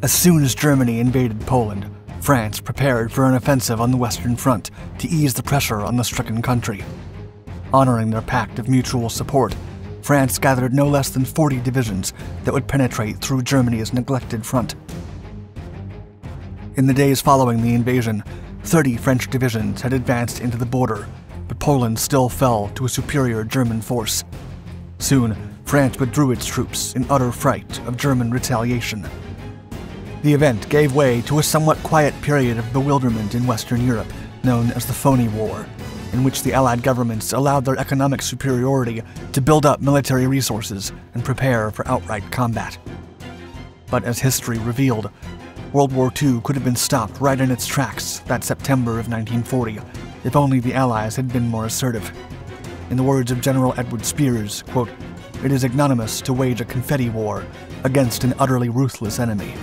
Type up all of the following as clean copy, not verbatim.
As soon as Germany invaded Poland, France prepared for an offensive on the Western Front to ease the pressure on the stricken country. Honoring their pact of mutual support, France gathered no less than 40 divisions that would penetrate through Germany's neglected front. In the days following the invasion, 30 French divisions had advanced into the border, but Poland still fell to a superior German force. Soon, France withdrew its troops in utter fright of German retaliation. The event gave way to a somewhat quiet period of bewilderment in Western Europe, known as the Phoney War, in which the Allied governments allowed their economic superiority to build up military resources and prepare for outright combat. But as history revealed, World War II could have been stopped right in its tracks that September of 1940, if only the Allies had been more assertive. In the words of General Edward Spears, quote, "It is ignominious to wage a confetti war against an utterly ruthless enemy."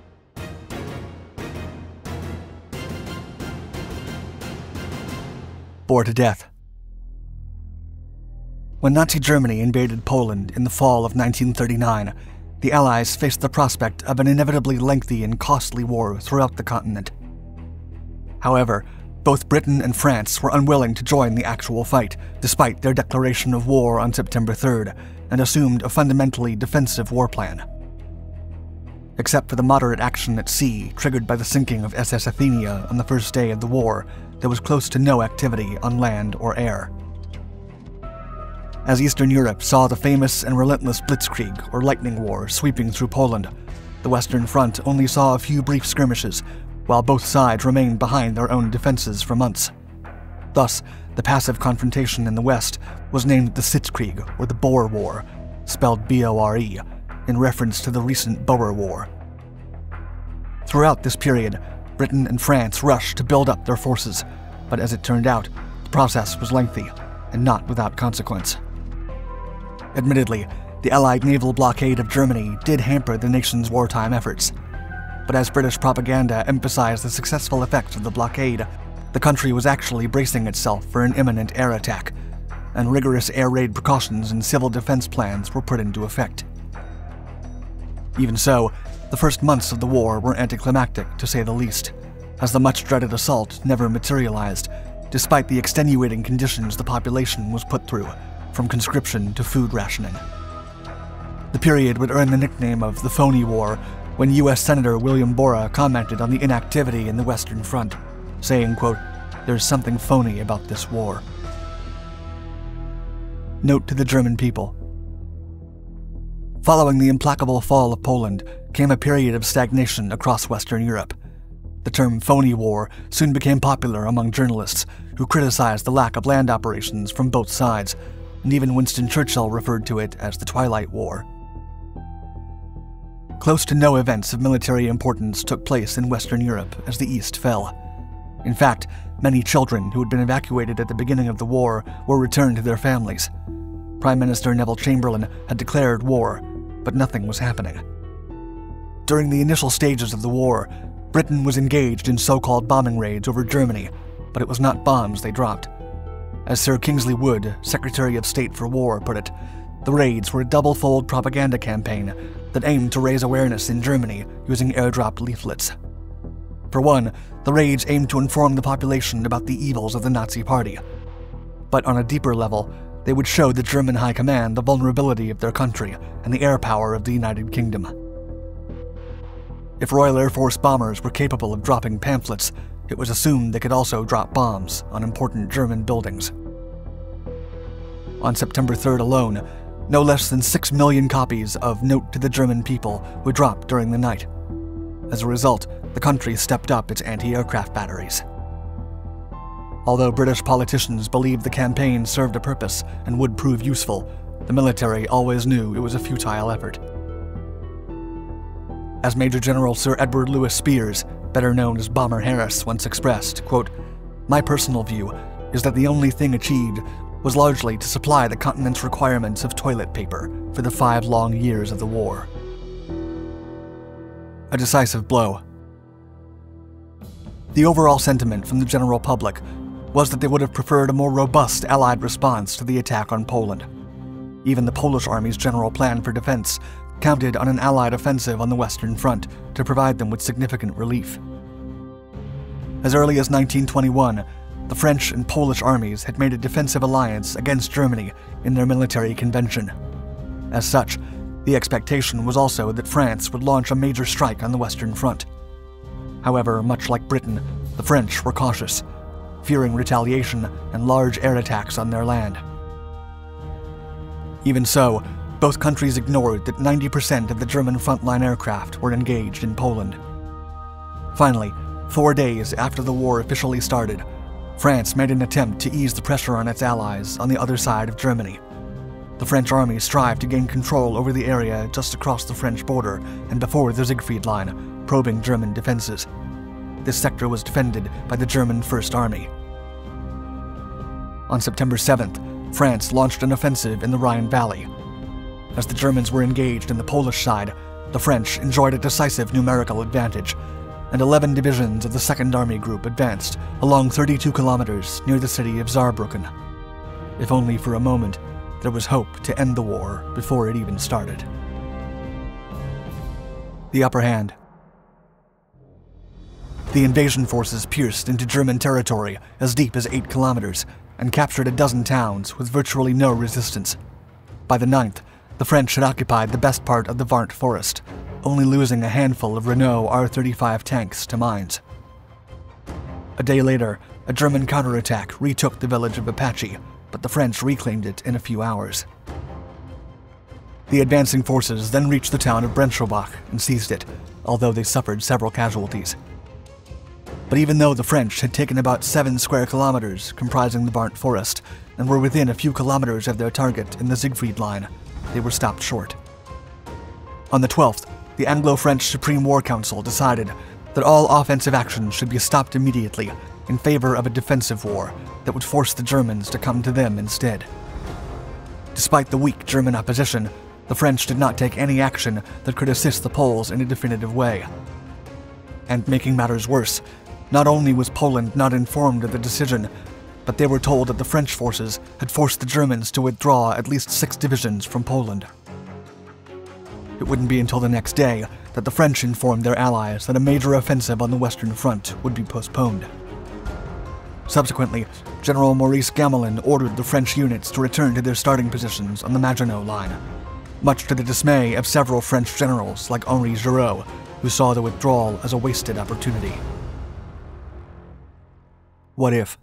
Bored to death. When Nazi Germany invaded Poland in the fall of 1939, the Allies faced the prospect of an inevitably lengthy and costly war throughout the continent. However, both Britain and France were unwilling to join the actual fight, despite their declaration of war on September 3rd, and assumed a fundamentally defensive war plan. Except for the moderate action at sea triggered by the sinking of SS Athenia on the first day of the war, there was close to no activity on land or air. As Eastern Europe saw the famous and relentless Blitzkrieg, or Lightning War, sweeping through Poland, the Western Front only saw a few brief skirmishes, while both sides remained behind their own defenses for months. Thus, the passive confrontation in the West was named the Sitzkrieg, or the Boer War, spelled B-O-R-E, in reference to the recent Boer War. Throughout this period, Britain and France rushed to build up their forces, but as it turned out, the process was lengthy and not without consequence. Admittedly, the Allied naval blockade of Germany did hamper the nation's wartime efforts. But as British propaganda emphasized the successful effects of the blockade, the country was actually bracing itself for an imminent air attack, and rigorous air raid precautions and civil defense plans were put into effect. Even so, the first months of the war were anticlimactic, to say the least, as the much-dreaded assault never materialized, despite the extenuating conditions the population was put through, from conscription to food rationing. The period would earn the nickname of the Phoney War when U.S. Senator William Borah commented on the inactivity in the Western Front, saying, quote, "There's something phony about this war." Note to the German people. Following the implacable fall of Poland came a period of stagnation across Western Europe. The term Phoney War soon became popular among journalists who criticized the lack of land operations from both sides, and even Winston Churchill referred to it as the Twilight War. Close to no events of military importance took place in Western Europe as the East fell. In fact, many children who had been evacuated at the beginning of the war were returned to their families. Prime Minister Neville Chamberlain had declared war, but nothing was happening. During the initial stages of the war, Britain was engaged in so-called bombing raids over Germany, but it was not bombs they dropped. As Sir Kingsley Wood, Secretary of State for War, put it, the raids were a double-fold propaganda campaign that aimed to raise awareness in Germany using airdropped leaflets. For one, the raids aimed to inform the population about the evils of the Nazi Party. But on a deeper level, they would show the German High Command the vulnerability of their country and the air power of the United Kingdom. If Royal Air Force bombers were capable of dropping pamphlets, it was assumed they could also drop bombs on important German buildings. On September 3rd alone, no less than 6 million copies of Note to the German People were dropped during the night. As a result, the country stepped up its anti-aircraft batteries. Although British politicians believed the campaign served a purpose and would prove useful, the military always knew it was a futile effort. As Major General Sir Edward Lewis Spears, better known as Bomber Harris, once expressed, quote, "My personal view is that the only thing achieved was largely to supply the continent's requirements of toilet paper for the 5 long years of the war." A decisive blow. The overall sentiment from the general public was that they would have preferred a more robust Allied response to the attack on Poland. Even the Polish army's general plan for defense counted on an Allied offensive on the Western Front to provide them with significant relief. As early as 1921, the French and Polish armies had made a defensive alliance against Germany in their military convention. As such, the expectation was also that France would launch a major strike on the Western Front. However, much like Britain, the French were cautious, fearing retaliation and large air attacks on their land. Even so, both countries ignored that 90% of the German frontline aircraft were engaged in Poland. Finally, 4 days after the war officially started, France made an attempt to ease the pressure on its allies on the other side of Germany. The French army strived to gain control over the area just across the French border and before the Siegfried Line, probing German defenses. This sector was defended by the German First Army. On September 7th, France launched an offensive in the Rhine Valley. As the Germans were engaged in the Polish side, the French enjoyed a decisive numerical advantage, and 11 divisions of the Second Army Group advanced along 32 kilometers near the city of Saarbrücken. If only for a moment, there was hope to end the war before it even started. The upper hand. The invasion forces pierced into German territory as deep as 8 kilometers and captured a dozen towns with virtually no resistance. By the 9th, the French had occupied the best part of the Warnt Forest, only losing a handful of Renault R-35 tanks to mines. A day later, a German counterattack retook the village of Apache, but the French reclaimed it in a few hours. The advancing forces then reached the town of Brentschobach and seized it, although they suffered several casualties. But even though the French had taken about 7 square kilometers comprising the Warnt Forest and were within a few kilometers of their target in the Siegfried Line, they were stopped short. On the 12th, the Anglo-French Supreme War Council decided that all offensive action should be stopped immediately in favor of a defensive war that would force the Germans to come to them instead. Despite the weak German opposition, the French did not take any action that could assist the Poles in a definitive way. And making matters worse, not only was Poland not informed of the decision, but they were told that the French forces had forced the Germans to withdraw at least 6 divisions from Poland. It wouldn't be until the next day that the French informed their allies that a major offensive on the Western Front would be postponed. Subsequently, General Maurice Gamelin ordered the French units to return to their starting positions on the Maginot Line, much to the dismay of several French generals like Henri Giraud, who saw the withdrawal as a wasted opportunity. What if?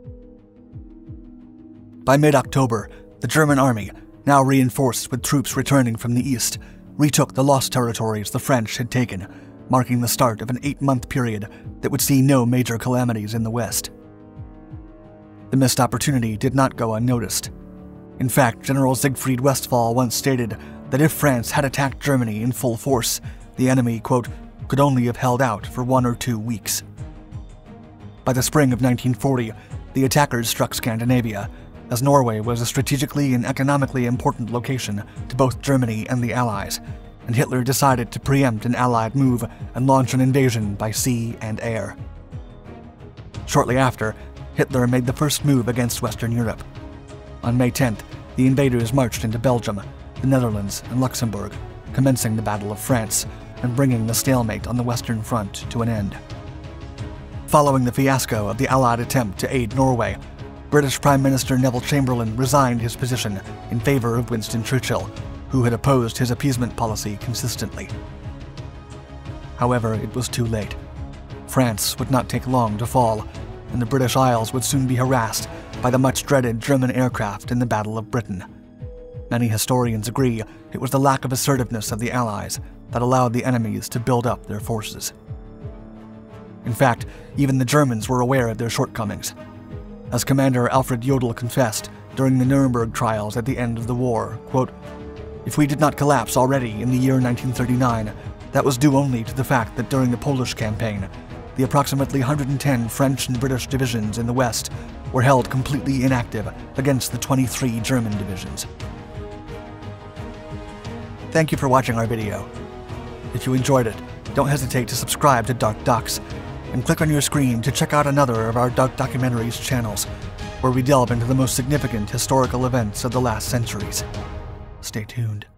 By mid-October, the German army, now reinforced with troops returning from the east, retook the lost territories the French had taken, marking the start of an 8-month period that would see no major calamities in the west. The missed opportunity did not go unnoticed. In fact, General Siegfried Westphal once stated that if France had attacked Germany in full force, the enemy, quote, could only have held out for 1 or 2 weeks. By the spring of 1940, the attackers struck Scandinavia, as Norway was a strategically and economically important location to both Germany and the Allies, and Hitler decided to preempt an Allied move and launch an invasion by sea and air. Shortly after, Hitler made the first move against Western Europe. On May 10th, the invaders marched into Belgium, the Netherlands, and Luxembourg, commencing the Battle of France and bringing the stalemate on the Western Front to an end. Following the fiasco of the Allied attempt to aid Norway, British Prime Minister Neville Chamberlain resigned his position in favor of Winston Churchill, who had opposed his appeasement policy consistently. However, it was too late. France would not take long to fall, and the British Isles would soon be harassed by the much-dreaded German aircraft in the Battle of Britain. Many historians agree it was the lack of assertiveness of the Allies that allowed the enemies to build up their forces. In fact, even the Germans were aware of their shortcomings. As Commander Alfred Jodl confessed during the Nuremberg trials at the end of the war, quote, "If we did not collapse already in the year 1939, that was due only to the fact that during the Polish campaign, the approximately 110 French and British divisions in the West were held completely inactive against the 23 German divisions." Thank you for watching our video. If you enjoyed it, don't hesitate to subscribe to Dark Docs, and click on your screen to check out another of our Dark Documentaries channels, where we delve into the most significant historical events of the last centuries. Stay tuned.